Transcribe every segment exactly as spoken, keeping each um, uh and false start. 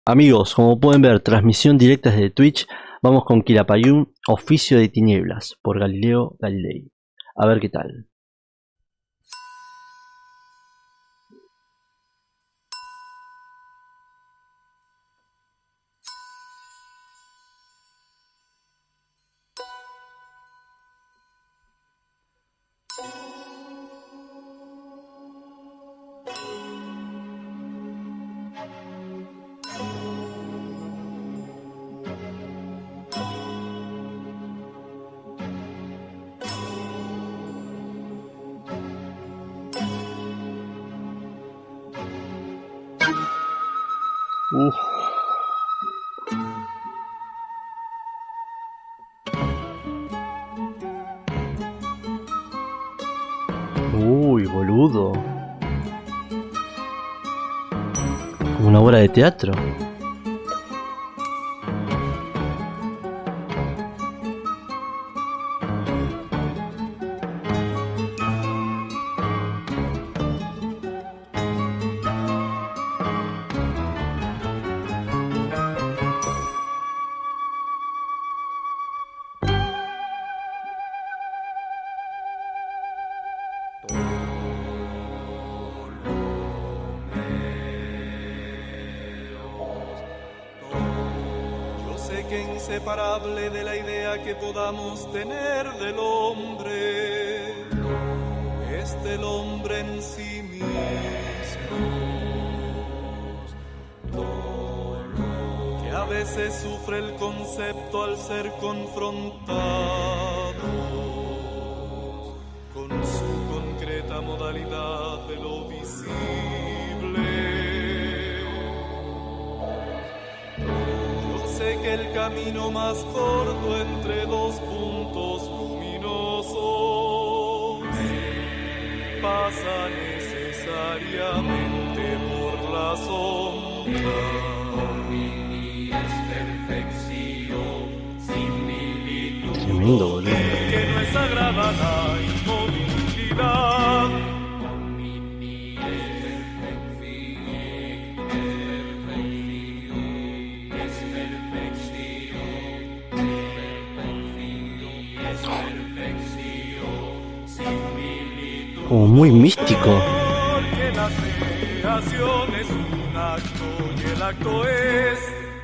Amigos, como pueden ver, transmisión directa desde Twitch. Vamos con Quilapayún, Oficio de Tinieblas, por Galileo Galilei. A ver qué tal. Uf. Uy, boludo. Como una obra de teatro. Yo sé que inseparable de la idea que podamos tener del hombre es del hombre en sí mismo, que a veces sufre el concepto al ser confrontado con su concreta modalidad de lo visible. Sé que el camino más corto entre dos puntos luminosos pasa necesariamente por la sombra. Tremendo, boludo. Que no es sagrada la inmovilidad. Como muy místico. Porque la creación es un acto y el acto es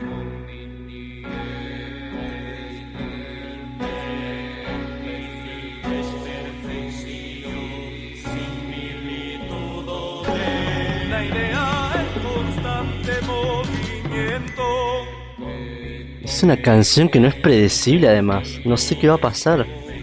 una idea en constante movimiento. Es una canción que no es predecible además. No sé qué va a pasar.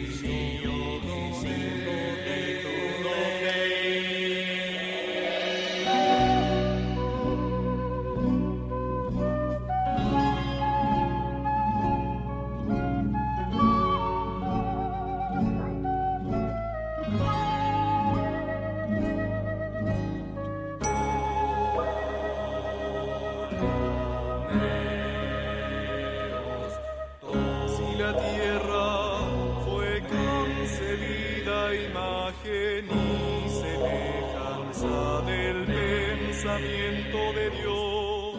Si la tierra fue concebida imagen y semejanza del pensamiento de Dios,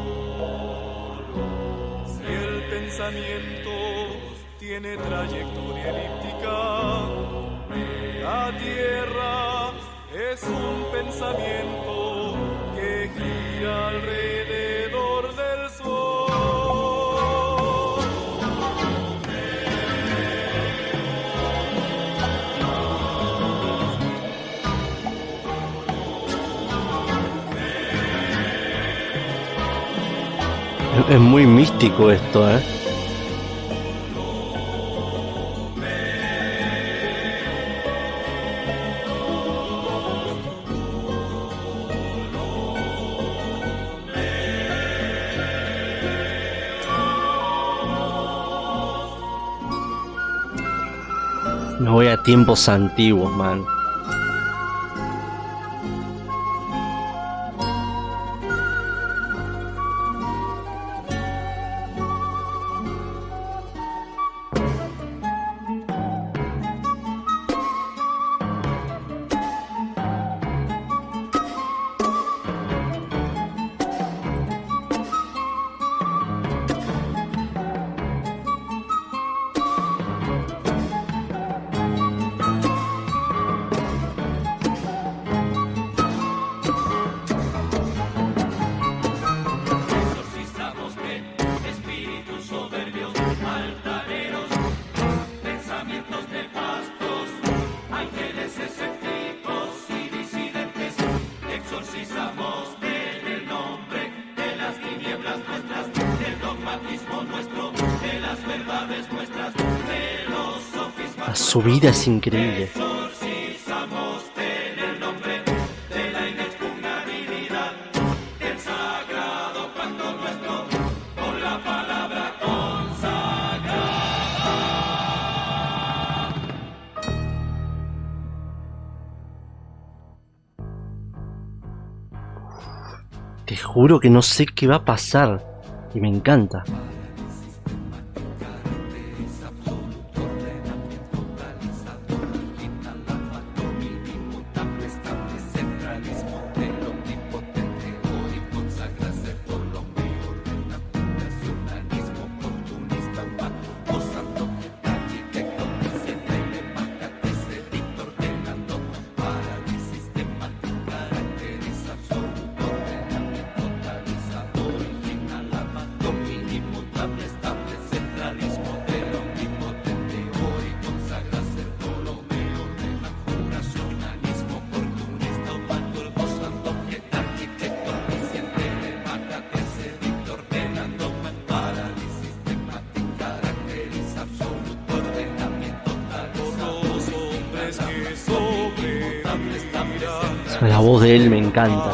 si el pensamiento tiene trayectoria elíptica, la tierra es un pensamiento que gira alrededor del sol. Es muy místico esto, eh. Me voy a tiempos antiguos, man. La subida es increíble. Te juro que no sé qué va a pasar y me encanta. La voz de él me encanta.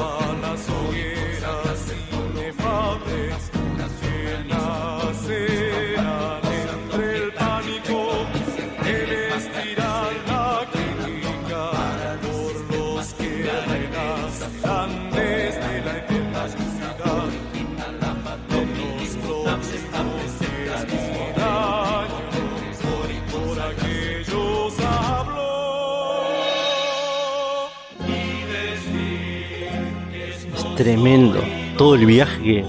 Tremendo, todo el viaje que...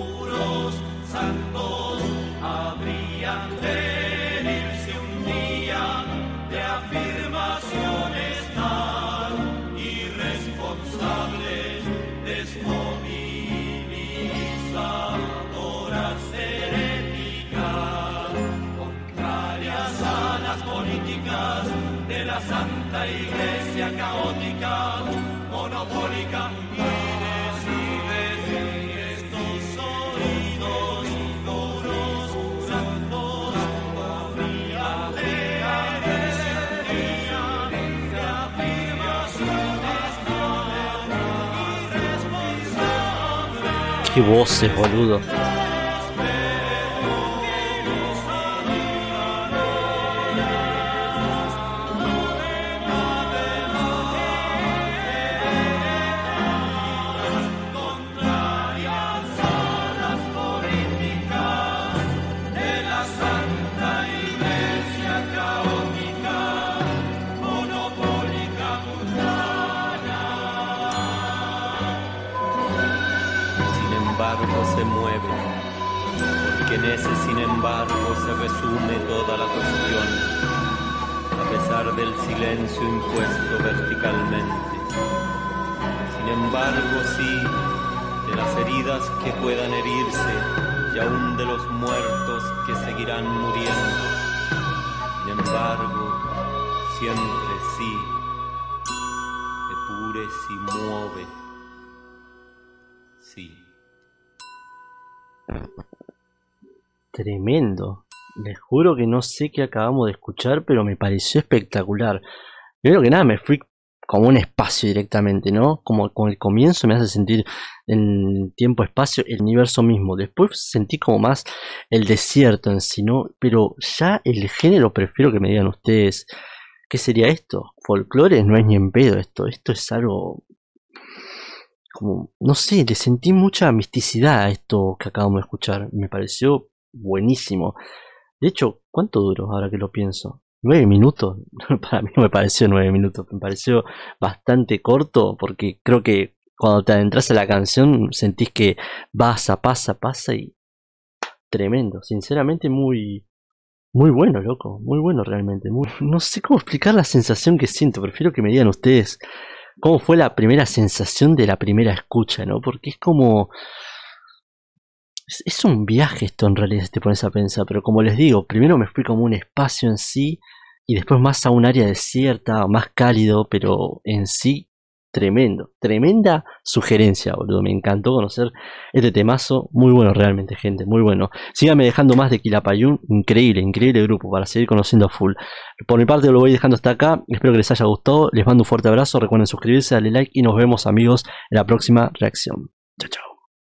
de la Santa Iglesia caótica, monopólica. Qué voces, boludo. Se mueve, porque en ese sin embargo se resume toda la cuestión, a pesar del silencio impuesto verticalmente. Sin embargo, sí, de las heridas que puedan herirse, y aún de los muertos que seguirán muriendo. Sin embargo, siempre sí, epure si muove, sí. Tremendo. Les juro que no sé qué acabamos de escuchar, pero me pareció espectacular. Primero que nada me fui como un espacio directamente, ¿no? Como con el comienzo me hace sentir en tiempo-espacio el universo mismo. Después sentí como más el desierto en sí, ¿no? Pero ya el género prefiero que me digan ustedes, ¿qué sería esto? Folclore no es ni en pedo esto. Esto es algo... como, no sé, le sentí mucha misticidad a esto que acabamos de escuchar. Me pareció buenísimo. De hecho, ¿cuánto duró ahora que lo pienso? ¿Nueve minutos? Para mí no me pareció nueve minutos. Me pareció bastante corto porque creo que cuando te adentras a la canción sentís que pasa, pasa, pasa y... tremendo. Sinceramente muy... muy bueno, loco. Muy bueno realmente. Muy... no sé cómo explicar la sensación que siento. Prefiero que me digan ustedes cómo fue la primera sensación de la primera escucha, ¿no? Porque es como... Es, es un viaje esto en realidad, si te pones a pensar. Pero como les digo, primero me fui como un espacio en sí. Y después más a un área desierta, más cálido. Pero en sí, tremendo, tremenda sugerencia, boludo. Me encantó conocer este temazo. Muy bueno realmente, gente, muy bueno. Síganme dejando más de Quilapayún. Increíble, increíble grupo para seguir conociendo a full. Por mi parte lo voy dejando hasta acá. Espero que les haya gustado. Les mando un fuerte abrazo. Recuerden suscribirse, darle like y nos vemos, amigos, en la próxima reacción. Chao, chao.